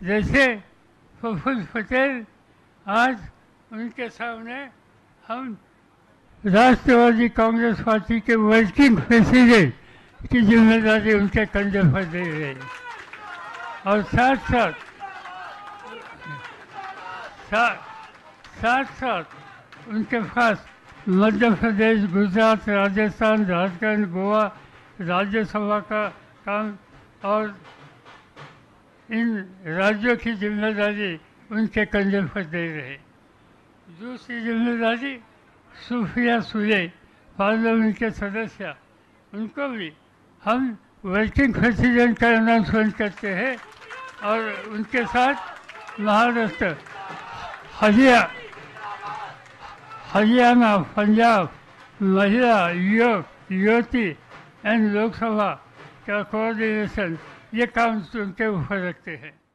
जैसे प्रफुल्ल पटेल, आज उनके सामने हम राष्ट्रवादी कांग्रेस पार्टी के वर्किंग प्रेसिडेंट की जिम्मेदारी उनके कंधे पर दे रहे हैं और साथ साथ साथ साथ उनके पास मध्य प्रदेश, गुजरात, राजस्थान, झारखंड, गोवा राज्यसभा का काम और इन राज्यों की जिम्मेदारी उनके कंधे पर दे रहे। दूसरी जिम्मेदारी सुप्रिया सुले, पार्लियामेंट के सदस्य, उनको भी हम वर्किंग प्रेसिडेंट का अनाउंसमेंट करते हैं और उनके साथ महाराष्ट्र, हरियाणा, पंजाब महिला, युवती एंड लोकसभा का कोऑर्डिनेशन, ये काम उनके ऊपर रखते हैं।